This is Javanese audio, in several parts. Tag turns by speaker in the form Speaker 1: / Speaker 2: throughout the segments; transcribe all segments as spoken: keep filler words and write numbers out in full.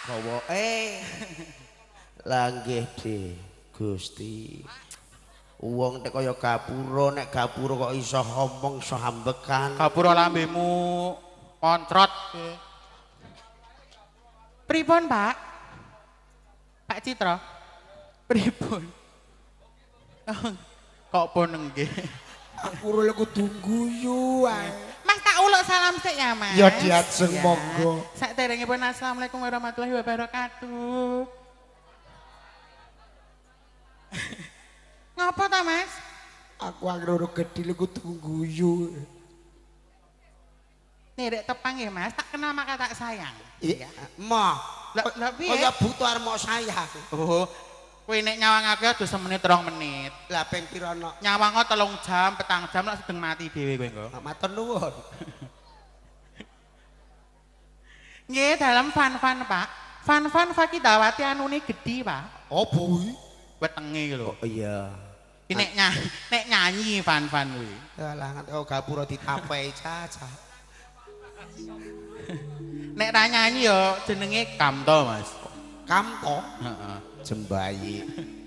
Speaker 1: Bawa eh langgih di Gusti. Wong nek kaya gapura nek gapura kok iso ngomong iso ambekan.
Speaker 2: Gapura lambemu koncrot. Pripun, Pak? Pak Citra. Pripun? Oh, kok pun nggih.
Speaker 1: Aku lho kudu guyu ae.
Speaker 2: Mas tak uluk salam sik ya, Mas.
Speaker 1: Ya diajeng monggo.
Speaker 2: Sakderengipun assalamualaikum warahmatullahi wabarakatuh. Ngapa ta, Mas?
Speaker 1: Aku anggere gedhi lho kudu guyu.
Speaker 2: Nderek tepang ya, Mas. Tak kenal maka tak sayang.
Speaker 1: Iya, moh.
Speaker 2: Lah piye?
Speaker 1: Kaya butuh arep mau sayang.
Speaker 2: Oh. Kowe nek nyawangake aja semenit rong menit.
Speaker 1: Lah ping pira nok?
Speaker 2: Nyawango telung jam, petang jam lak sedeng mati dhewe kowe engko.
Speaker 1: Matur nuwun.
Speaker 2: Nggih, dalam fan-fan, Pak. Fan-fan Fakidawati anune gedhi, Pak.
Speaker 1: Apa kuwi?
Speaker 2: Wetenge iki lho.
Speaker 1: Oh iya.
Speaker 2: Iki nek nyanyi, nek nyanyi fan-fan kuwi.
Speaker 1: Lah nganti kok gapura ditapai caca.
Speaker 2: Nek ra nyanyi ya jenenge Kamto, Mas.
Speaker 1: Kamto?
Speaker 2: Heeh.
Speaker 1: Jembayi.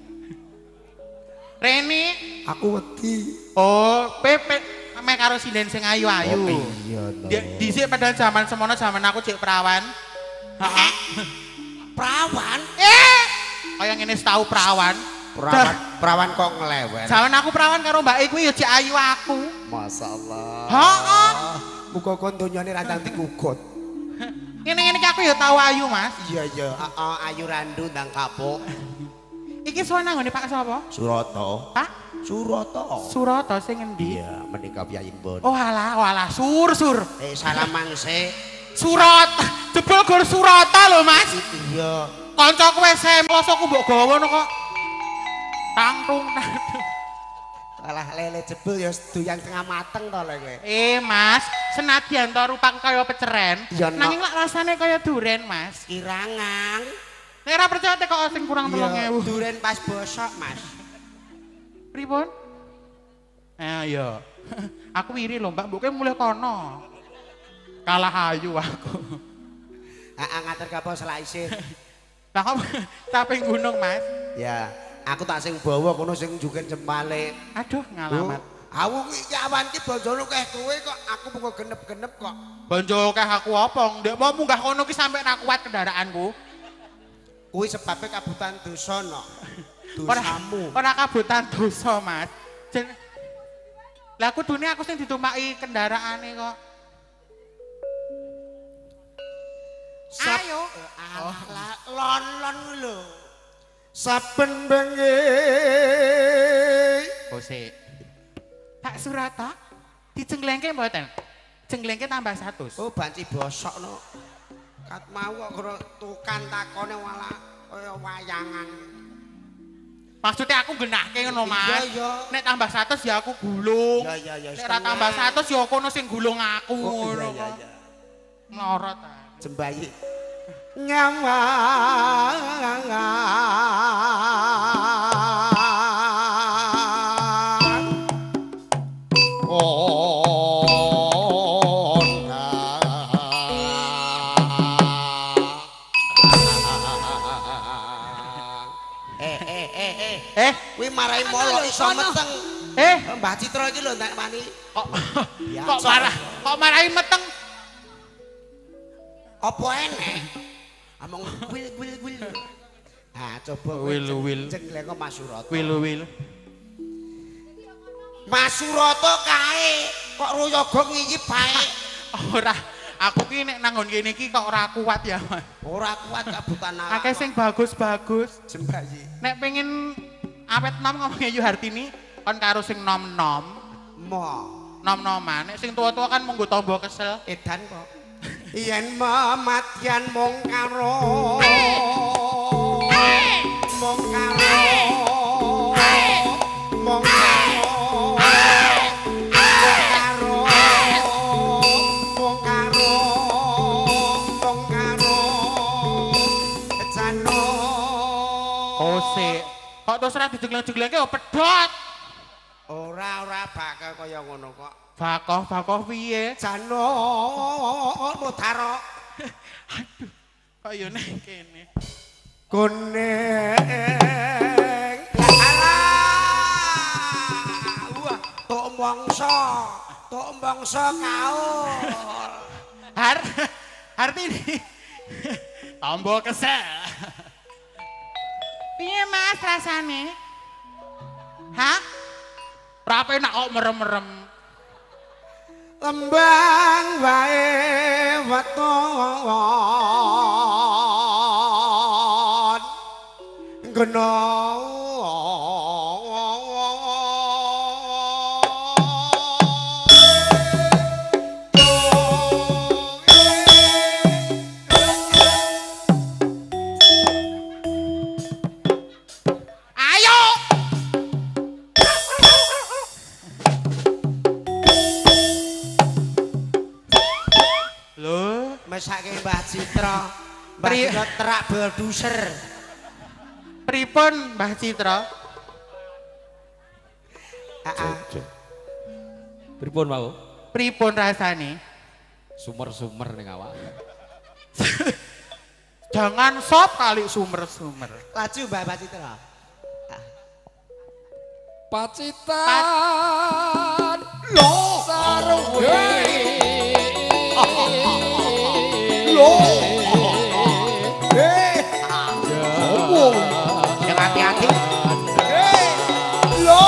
Speaker 2: Reni,
Speaker 1: aku wedi.
Speaker 2: Oh, Pepe ame karo sinden sing ayu-ayu.
Speaker 1: Oh iya to.
Speaker 2: Dhisik padahal zaman semono zaman aku cek perawan. Heeh.
Speaker 1: Perawan?
Speaker 2: Eh, kaya ngene tahu perawan.
Speaker 1: Perawan, perawan kok ngelewer.
Speaker 2: Zaman aku perawan karo mbake kuwi ya cek ayu aku.
Speaker 1: Masyaallah.
Speaker 2: Heeh.
Speaker 1: Muga kon donyane ra ndang dikugut.
Speaker 2: Ngene-ngene iki aku ya tahu ayu, Mas.
Speaker 1: Iya iya, heeh, ayu randu ndang kapuk.
Speaker 2: Iki suwana nggone Pak sapa?
Speaker 1: Surata.
Speaker 2: Pak
Speaker 1: Surata.
Speaker 2: Surata sing endi?
Speaker 1: Iya, menika piyambun.
Speaker 2: Oh alah, oh alah, sur sur.
Speaker 1: Eh salaman sik.
Speaker 2: Surat, jebul gur Surata lho, Mas.
Speaker 1: Iya.
Speaker 2: Kancaku S M losoku mbok gawa ngono kok. Tangtung.
Speaker 1: Alah lele jebul ya doyan tengah mateng to lho kowe.
Speaker 2: Eh, Mas, senadyan to rupaku kaya peceren,
Speaker 1: Ya,
Speaker 2: nanging lak rasane kaya duren, Mas.
Speaker 1: Kirangan.
Speaker 2: Nek ora percaya teh kok sing kurang telung ewu.
Speaker 1: Duren pas bosok, Mas.
Speaker 2: Pripun? Eh, iya. Aku iri lho, Mbak, mbok kowe mulih kono. Kalah ayu aku.
Speaker 1: Heeh, ngatur kapal selak isih.
Speaker 2: Lah kok taping gunung, Mas?
Speaker 1: Ya, aku tak sing bawa kono sing juken jempale.
Speaker 2: Aduh, ngalamat.
Speaker 1: Aku iki awan iki bonjol keh kowe kok aku mung genep-genep kok.
Speaker 2: Bonjol keh aku apa? Ndek mau munggah kono ki sampe ra kuat kendaraanku.
Speaker 1: Kuwi sebabnya kabutan dosa no.
Speaker 2: Ora
Speaker 1: Dosamu.
Speaker 2: ora kabutan dosa, Mas. Jen Lah kudune aku sing ditumaki kendaraane kok.
Speaker 1: Sap
Speaker 2: Ayo.
Speaker 1: Alah, lon-lon lho. Saben bengi.
Speaker 2: Bose. Pak Surata dicenglengke mboten? Cenglengke tambah satu.
Speaker 1: Oh, banci bosok no. Kat mau kok karo tukan takone malah kaya wayangan.
Speaker 2: Maksudnya aku genahke ngono, Mas.
Speaker 1: Iya, iya.
Speaker 2: Nek tambah satu ya aku gulung.
Speaker 1: Iya, iya, iya.
Speaker 2: Nek ora tambah satu ya kono sing gulung aku
Speaker 1: Oh,
Speaker 2: ngono.
Speaker 1: iya, iya, iya.
Speaker 2: Ngorot ta.
Speaker 1: Jembayi. Nyawangan. Oh.
Speaker 2: Eh,
Speaker 1: kuwi marai molo iso meteng.
Speaker 2: eh,
Speaker 1: Mbah Citra iki lho ndak wani.
Speaker 2: kok kok marah, kok marahi meteng.
Speaker 1: Apa enek? Among wil wil wil. Ah, coba
Speaker 2: Wil wil.
Speaker 1: Jengleng Mas Surata.
Speaker 2: Wil wil.
Speaker 1: Mas Surata kae kok royoga ngiki bae.
Speaker 2: Ora, aku ki nek nang nggon kene iki kok ora kuat ya, Mas.
Speaker 1: Ora kuat kabutan awak.
Speaker 2: Akeh sing bagus-bagus.
Speaker 1: Jembayi.
Speaker 2: Nek pengen awet nom ngomongnya Yu Hartini kon karo sing nom-nom.
Speaker 1: Mo.
Speaker 2: Nom-noman. Nek sing tua-tua kan monggo tombo kesel.
Speaker 1: Edan kok. Yen mematian mung karo mung karo mung karo mung karo mung karo mung karo jano.
Speaker 2: Oh sik. Kok terus ora dijegleng-jeglengke kok pedhot.
Speaker 1: Ora ora bakal kaya ngono kok.
Speaker 2: Bakoh, bakoh piye?
Speaker 1: Jano Mutaro.
Speaker 2: Aduh. Kok yo ning kene.
Speaker 1: Kuning. Alah. Wah, tok mangsa, tok mangsa kaul.
Speaker 2: Har Hartini. Tombo kesel. Piye Mas rasane? Hah? Ora penak kok merem-merem.
Speaker 1: Lembang wae weton gena mesake Mbah Citra. Mbah Citra terak bulldozer.
Speaker 2: Pripun Mbah Citra?
Speaker 1: Heeh.
Speaker 3: Pripun mau?
Speaker 2: Pripun rasane?
Speaker 3: Sumer-sumer ning awak.
Speaker 2: Jangan sop kali sumer-sumer.
Speaker 1: Laju Mbah Mbah Citra.
Speaker 3: Pacitan lo saruwe.
Speaker 1: Eh, sombong. Yang hati-hati. Eh, lo.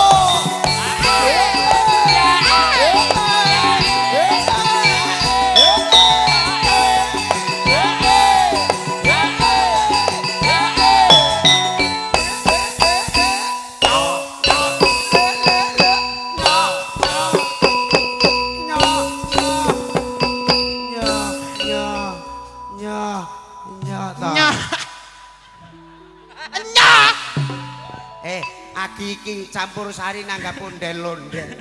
Speaker 1: Iki campur sari nanggap ondel-ondel.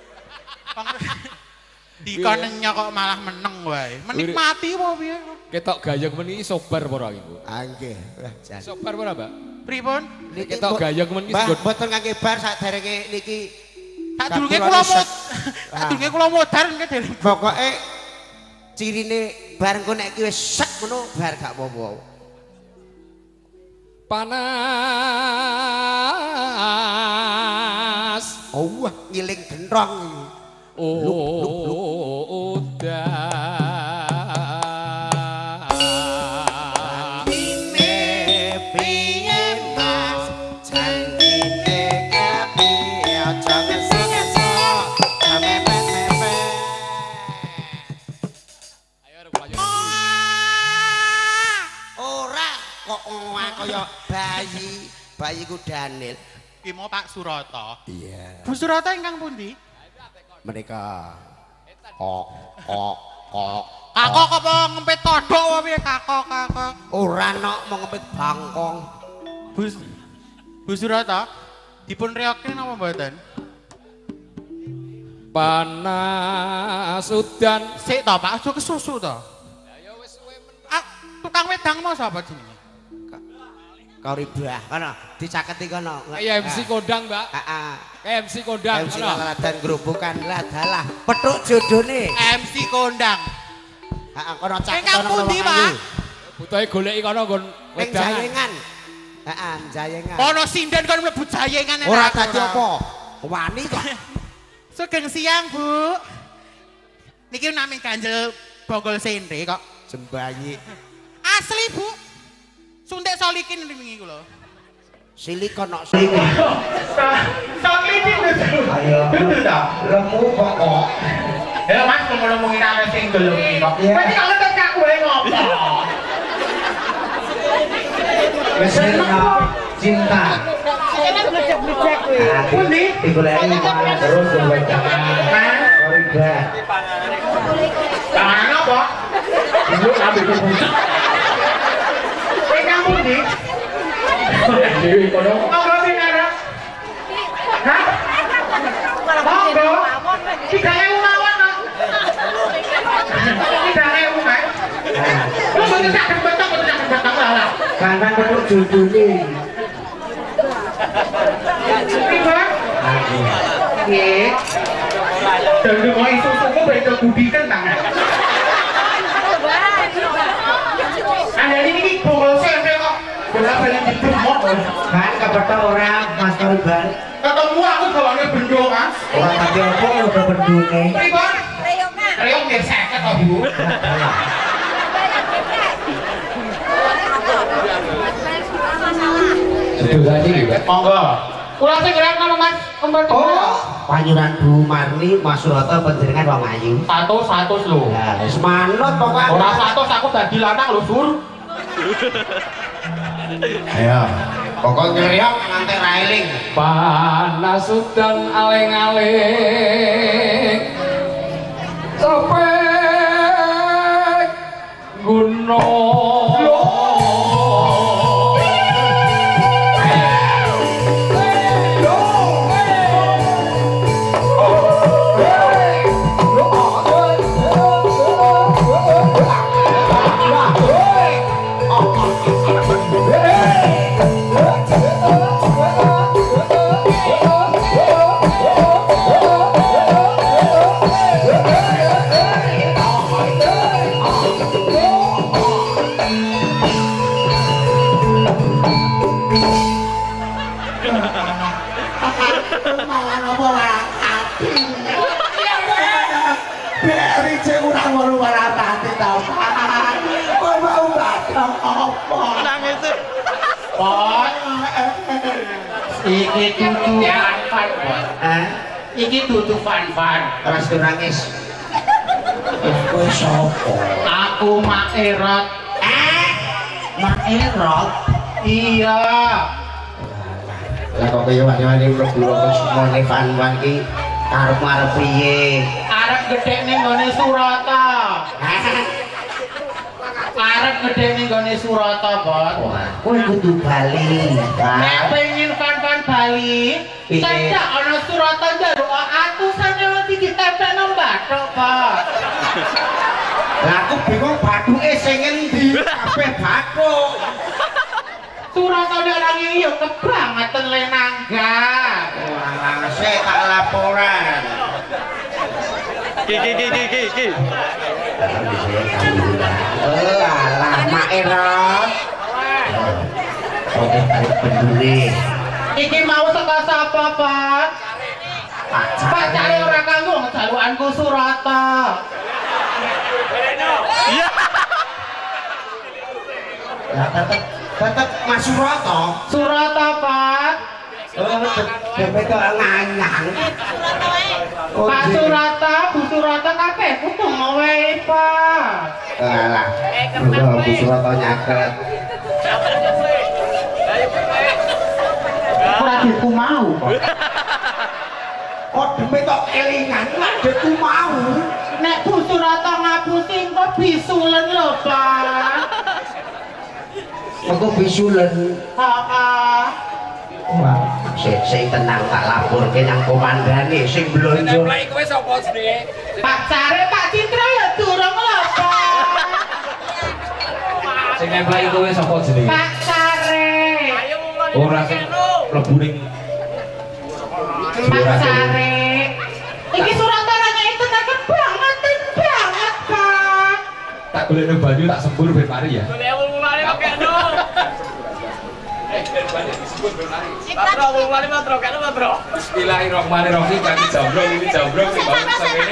Speaker 2: Dikon nyok kok malah meneng wae. Menikmati apa piye?
Speaker 3: Ketok gayeng meniki sobar para Ibu.
Speaker 1: Ah nggih. Jan.
Speaker 3: Sobar ora, Mbak?
Speaker 2: Pripun?
Speaker 3: Ketok gayeng meniki
Speaker 1: Mbah, mboten kangge bar saderenge niki.
Speaker 2: Sadurunge kula mod. Sadurunge kula modar nggih dereng.
Speaker 1: Pokoke cirine bar engko nek ki wis sek ngono bar gak apa-apa.
Speaker 3: Panas.
Speaker 1: Oh wah ngiling gendrong iki.
Speaker 3: Oh udan.
Speaker 1: Ini piye Mas jantine kepiye aja ngeso-ngeso samepet-mepet.
Speaker 3: Ayo arep lanjut.
Speaker 1: Ora kok ngomong kaya bayi, bayiku Daniel.
Speaker 2: Ki mau Pak Surata.
Speaker 1: Iya.
Speaker 2: Bu Surata ingkang pundi?
Speaker 1: Mereka kok kok kok
Speaker 2: Kakok apa ngempet kodhok apa piye kakok kakok?
Speaker 1: ora nok mau ngempet bangkong.
Speaker 2: Bu Bu Surata dipun reokin apa mboten?
Speaker 3: Panas udan.
Speaker 2: Sik to Pak, aja kesusu to. Ya wis suwe men. Ah, tukang wedang mau sapa jenenge?
Speaker 1: Kauribah kono dicaketi kono.
Speaker 3: Kayak M C kondang, Mbak.
Speaker 1: Heeh.
Speaker 3: Kayak M C kondang
Speaker 1: M C
Speaker 3: kono.
Speaker 1: laladan gerobokan lah dalah. Petuk jodone.
Speaker 2: M C kondang.
Speaker 1: Heeh kono caket
Speaker 2: Ingkang
Speaker 1: kono.
Speaker 2: pundi, Pak?
Speaker 3: Butuhe goleki kono nggon
Speaker 1: Ning
Speaker 3: wedangan.
Speaker 1: Jayengan. Heeh, Jayengan.
Speaker 2: Ono sinden kon mlebu Jayengan.
Speaker 1: Ora dadi apa? Wani kok.
Speaker 2: Sugeng siang, Bu. Niki nami ganjel Bogol Sendre kok.
Speaker 1: Jembayi.
Speaker 2: Asli, Bu. Suntik solikin wingi kula.
Speaker 1: Silikon nok silikon.
Speaker 2: Solikin lho.
Speaker 1: Ayo.
Speaker 2: Dudu ta?
Speaker 1: Lemu kok kok.
Speaker 2: Ya Mas ngomong-ngomongi karo sing gelem iki kok. Berarti kalau tekan kowe ngopo?
Speaker 1: Mesinnya cinta.
Speaker 4: Ngecek-ngecek kuwi.
Speaker 2: Pundi?
Speaker 1: Digoleki terus wedangan. Kauribah.
Speaker 2: Panganan apa? Ibu ambil buku. Ingkang pundi? Dewi kono. Monggo pinara. Hah? Monggo. tiga ribu mawon kok. tiga ribu kan? Lu mboten tak betok, mboten tak betok lah.
Speaker 1: Kangen petuk judune.
Speaker 2: Pripun? Nggih. Dendeng kok isu-isumu beda budi kan tangan. Anda ini pengen dibemok.
Speaker 1: Kan kepethuk ora Mas Korban.
Speaker 2: Ketemu aku gawane bendo Mas.
Speaker 1: Ora tapi opo udah bendune.
Speaker 2: Pripun? Reyong nggih seket to Bu.
Speaker 3: Itu tadi
Speaker 2: Monggo. Kula sing ngrek nama Mas Kembar.
Speaker 1: Oh, panjuran Bu Marni Mas Surata panjenengan wong ayu.
Speaker 2: Satu-satu lho.
Speaker 1: Ya, wis manut pokoke.
Speaker 2: Ora satu aku dadi lanang lho, Sur.
Speaker 1: Ayo. Pokok nyeriok nganti ra eling.
Speaker 3: panas udan aling-aling capek gunung
Speaker 2: Iki dudu fan-fan,
Speaker 1: Hah?
Speaker 2: iki dudu fan-fan.
Speaker 1: Terus nangis. Kowe sapa?
Speaker 2: Aku Mak Erot.
Speaker 1: Eh? Mak Erot.
Speaker 2: Iya.
Speaker 1: Lah kok kaya wani-wani mlebu semone fan-fan ki karep-arep piye?
Speaker 2: Arep gedhe ning gone Surata. Arep gedhe ning gone Surata, Bos.
Speaker 1: Wah, kowe kudu bali.
Speaker 2: Nek pengen fan-fan Bali,
Speaker 1: Piye?
Speaker 2: cedak ana Surata njaluk atusan ewu ditempel nang bathuk, Bos.
Speaker 1: Lah aku bingung bathuke sing endi? Kabeh bathuk.
Speaker 2: Surata nek ora ngene ya kebangetan le nanggap.
Speaker 1: Wah, sik tak laporan.
Speaker 5: Ki ki ki ki ki ki.
Speaker 1: Eh, alah Mak Erot. Oke, balik penduli.
Speaker 2: Iki mau saka sapa, Pak?
Speaker 1: Pacar.
Speaker 2: Pacare ora kanggo ngejalukanku Surata.
Speaker 5: Iya.
Speaker 1: Lah tetep tetep Mas Surata.
Speaker 2: Surata, Pak.
Speaker 1: Oh, dhewe kok nganyang. Oh,
Speaker 2: Pak
Speaker 1: di-
Speaker 2: Surata, Bu Surata kabeh kudu wae, Pak.
Speaker 1: Alah. Lho, Bu Surata nyaket.
Speaker 2: Ora diku mau, Pak.
Speaker 1: Oh, dhewe kok kelingan lak deku mau.
Speaker 2: Nek Bu Surata ngapusi kok bisulen lho, Pak.
Speaker 1: Aku bisulen.
Speaker 2: Heeh.
Speaker 1: Wah, sik sik tenang tak laporke nang komandane sing blonjo.
Speaker 3: Mulai kowe sapa jenenge?
Speaker 2: Pacare Pak Citra ya durung lho, Pak.
Speaker 3: Sing nempel kowe sapa jenenge?
Speaker 2: Pacare.
Speaker 3: Ora sing mlebu ning
Speaker 2: Pacare. Iki Surata nanya itu tenaga banget, banget, Pak.
Speaker 3: tak golek nang banyu tak sembur ben mari ya. Bismillahirrahmanirrahim. Kaki jambrong ini jambrong sing bangun sakene.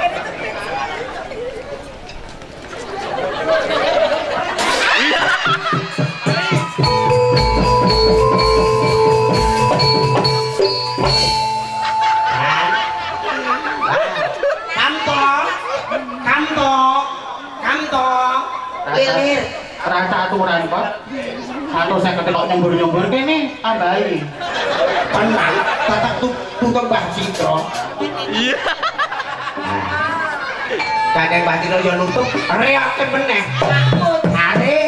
Speaker 1: Kantong. Kantong. Kantong. Lilir.
Speaker 2: Rasa aturan, Pak. Satu saya ketelok nyembur-nyembur kene tambahi.
Speaker 1: Tenang, tetep tutup Mbah Citra.
Speaker 5: Iya.
Speaker 1: Kadang Mbah Citra yo nutup, reake meneh. Are.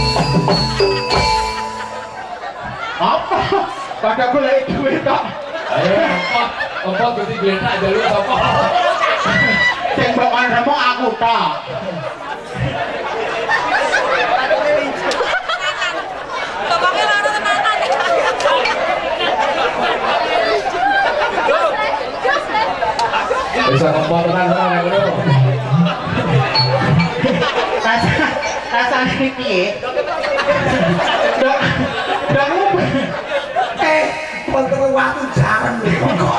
Speaker 2: Apa? Pada golek duit tok.
Speaker 3: Ayo, empot, empot berarti geletak aja lu apa?
Speaker 2: Sing bakal remuk aku tok.
Speaker 6: Bapaknya loro tenanan.
Speaker 3: Bisa empot tenan-tenan ya bro.
Speaker 2: Rasa rasane piye? Dok. Dok.
Speaker 1: Eh, penting waktu jarang nih kok.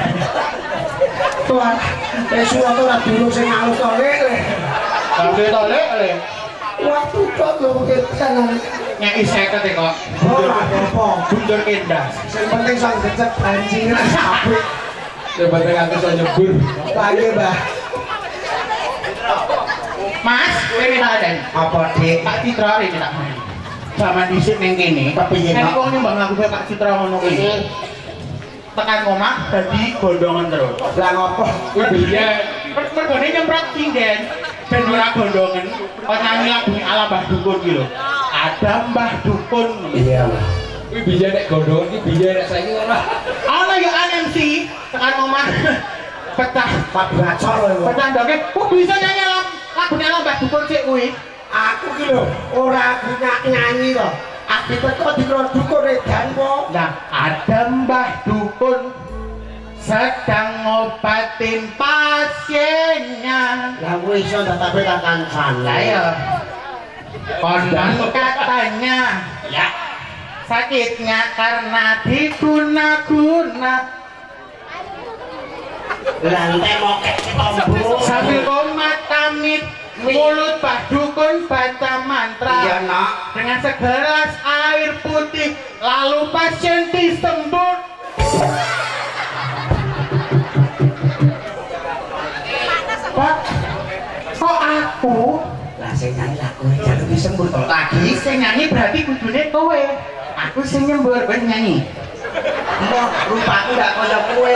Speaker 1: Tuan, eh surat ora dulu sing alus to lek.
Speaker 2: Sampe to lek le.
Speaker 1: Waktu kok lho ketenan.
Speaker 2: Nyai seket e kok.
Speaker 1: Ora apa-apa.
Speaker 2: Bundur kendas.
Speaker 1: Sing penting sang becek bancingan apik.
Speaker 3: Yang penting aku bisa nyebur.
Speaker 1: Lagi, Mbah.
Speaker 2: Mas, kowe minta den.
Speaker 1: Apa, Dik?
Speaker 2: Pak Citra ini tak main. Zaman dhisik ning kene,
Speaker 1: Kepiye,
Speaker 2: nek
Speaker 1: Pak?
Speaker 2: wong nyumbang aku Pak Citra ngono kuwi. Tekan omah dadi gondongan terus.
Speaker 1: Lah ngopo?
Speaker 3: Kuwi biyen
Speaker 2: Mergone nyemprot sinden ben ora gondongan. Kok nyanyi lagu ala Mbah Dukun iki lho. Ada Mbah Dukun.
Speaker 1: Iya.
Speaker 3: kuwi biyen nek gondongan iki biyen nek saiki ora.
Speaker 2: Ana ya M C tekan omah pecah
Speaker 1: Pak Bacok lho.
Speaker 2: pecah ndoke. Kok bisa nyanyi lagu lagu ala Mbah Dukun sik kuwi?
Speaker 1: Aku ki lho ora punya nyanyi to. Aku teko dikrodukun edan po.
Speaker 2: Nah, ada Mbah Dukun sedang ngobatin pasiennya.
Speaker 1: Lah kuwi iso tetapi tak kancan.
Speaker 2: Lah ya. Konon katanya ya sakitnya karena diguna-guna.
Speaker 1: Lantai mokek tombo.
Speaker 2: Sambil komat kamit mulut Mbah Dukun baca mantra.
Speaker 1: Iya, Nak.
Speaker 2: Dengan segelas air putih lalu pasien disembur. Pak, kok aku?
Speaker 1: Lah sing nyanyi lagu jaluk disembur to lagi.
Speaker 2: Sing nyanyi berarti kudune kowe. Aku sing nyembur kowe nyanyi.
Speaker 1: Mbok rupaku ndak kaya kowe.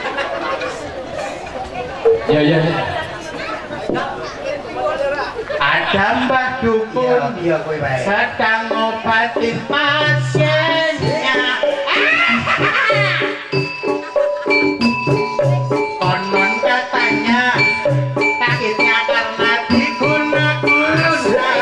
Speaker 3: Ya ya ya.
Speaker 2: Ada Mbah Dukun
Speaker 1: Iya kowe wae.
Speaker 2: sedang ngobatin pasiennya. Konon katanya sakitnya karena diguna-guna.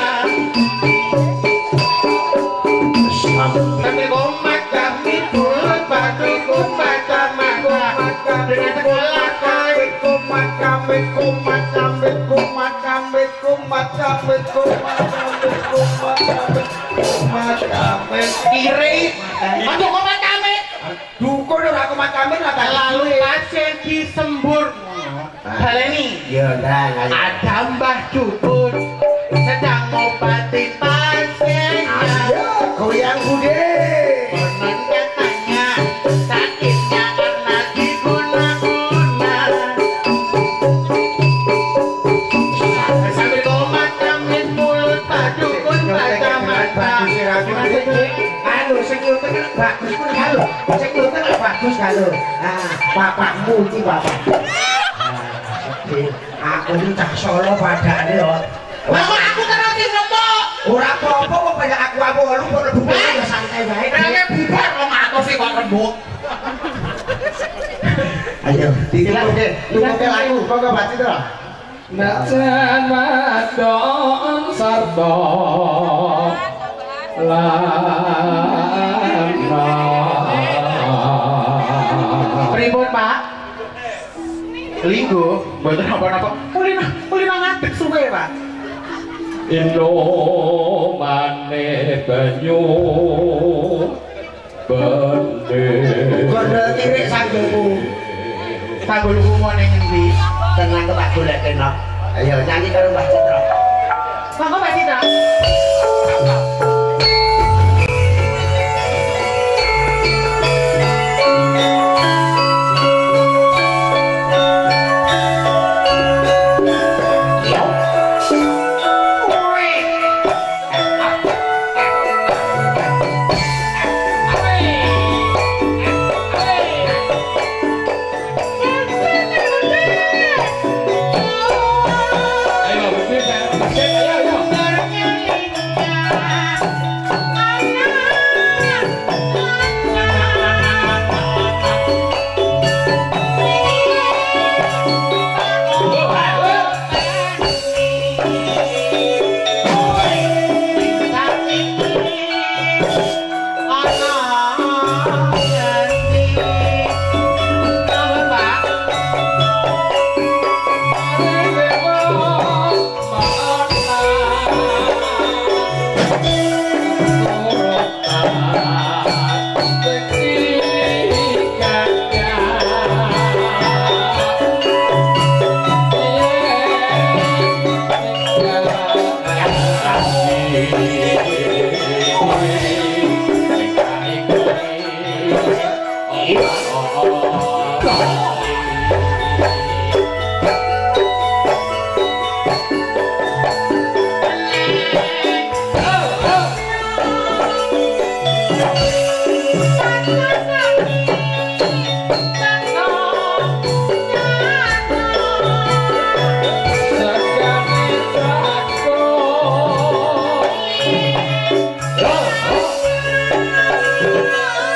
Speaker 2: Sampai komat kami mulut Mbah Dukun baca mantra dengan segelas air.
Speaker 1: Kumat kambing, kumat kambing, kumat kambing, kumat kambing, kumat kambing, kumat kambing, kumat kambing.
Speaker 2: Kiri, masuk komat kami.
Speaker 1: Dukun ora kumat kambing ora tak
Speaker 2: Lalu pasien disembur. Baleni.
Speaker 1: Ya ndang ayo.
Speaker 2: Ada Mbah Dukun sedang ngobatin pasiennya.
Speaker 1: Ayo goyang bude.
Speaker 2: Konon katanya sakitnya karena diguna-guna. Sambil komat kami mulut Mbah Dukun baca mantra.
Speaker 1: Anu sing nyutek bagus pun kalau sing nyutek bagus kalau. Nah, bapakmu iki bapak. Aku ini cah Solo padane yo.
Speaker 2: Lah kok aku terus ngomong.
Speaker 1: Ora apa-apa kok kaya aku aku lu kok lebu ya santai wae.
Speaker 2: Kayak bubar kok ngatur sih kok rembuk.
Speaker 1: Ayo, dikiloke, dikiloke lagu, monggo Pak Citra.
Speaker 3: Najan wadon sarta lana.
Speaker 2: Pripun, Pak? Linggo, mboten napa-napa. Kulina, kulina ngadeg suwe, Pak.
Speaker 3: Indo mane banyu bende.
Speaker 1: Gondol tirik sanggulmu.
Speaker 2: Tanggulku mau ning endi?
Speaker 1: Tenang kok tak goleke no. Ayo nyanyi karo Mbak Citra.
Speaker 2: Monggo Pak Citra.
Speaker 3: Ayo, berdiri, ayo, ayo.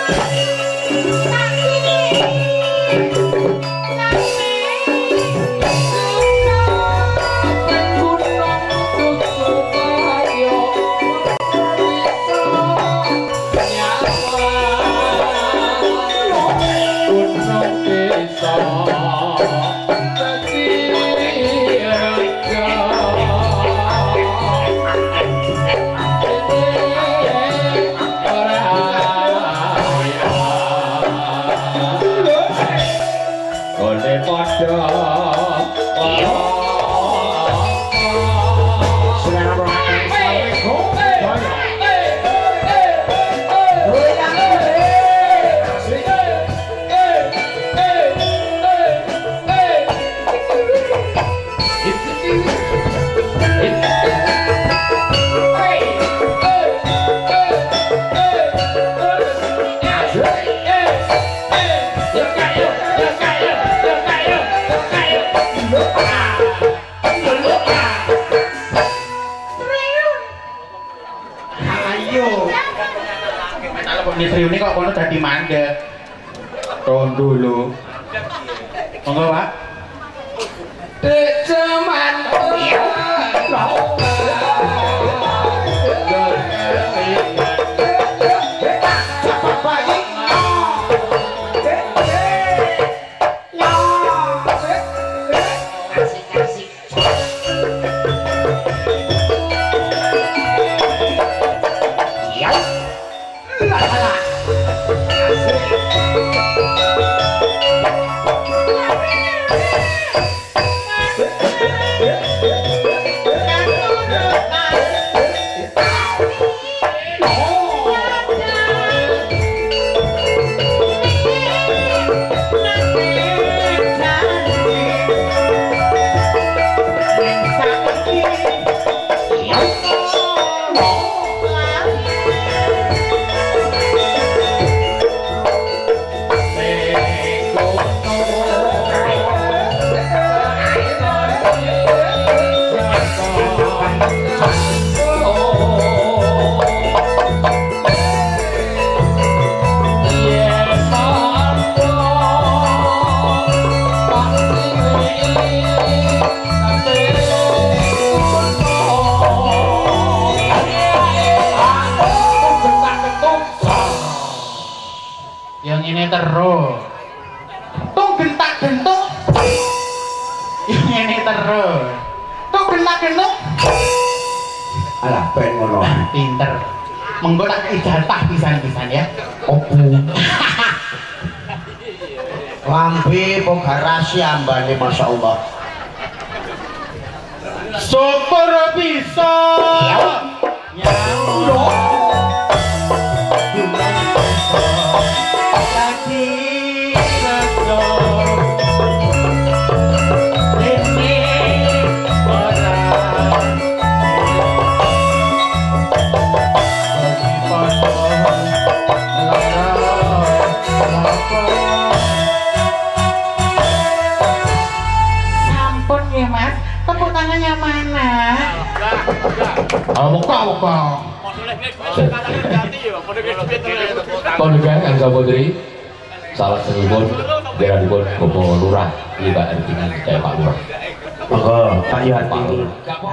Speaker 2: Ini kok kono dadi mandek. Tahun dulu. Monggo, Pak. Dek jaman terus. Tuh gentak-gentuk. Ini terus. Tuh gentak-gentuk.
Speaker 1: Alah ben ngono.
Speaker 2: Pinter. Menggo tak ijazah pisan-pisan ya.
Speaker 1: Opo. Lambe kok garasi ambane masyaallah.
Speaker 2: Syukur bisa. Nyawa. Apa-apa.
Speaker 3: Kondekan Angga Putri salah satuipun daerahipun Bapak Lurah Liba Ertingan Jaya Pak Lurah.
Speaker 1: Monggo Pak Yati.